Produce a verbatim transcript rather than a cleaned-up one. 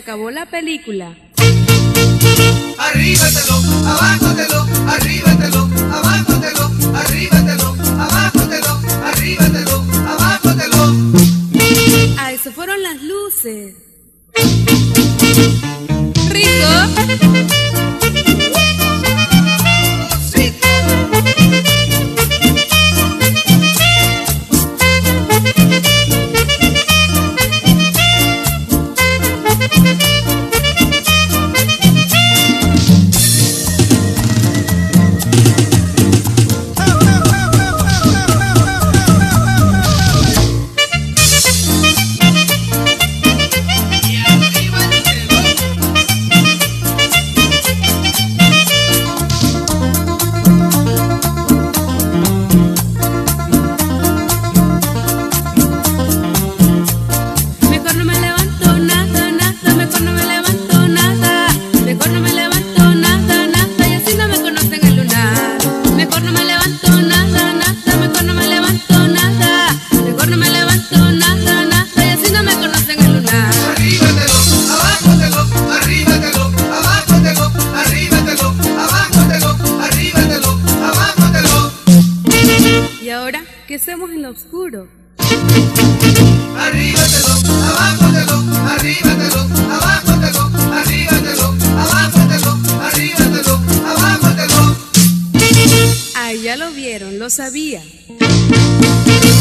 acabó la película. Arríbatelo, abájatelo, arríbatelo, abájatelo, arríbatelo, abájatelo, arríbatelo, abájatelo. Ah, eso fueron las luces. Rico. ¿Y ahora qué hacemos en lo oscuro? Arríbatelo, abájatelo, arríbatelo, abájatelo, arríbatelo, abájatelo, arríbatelo, abájatelo. Ay, ya lo vieron, lo sabía.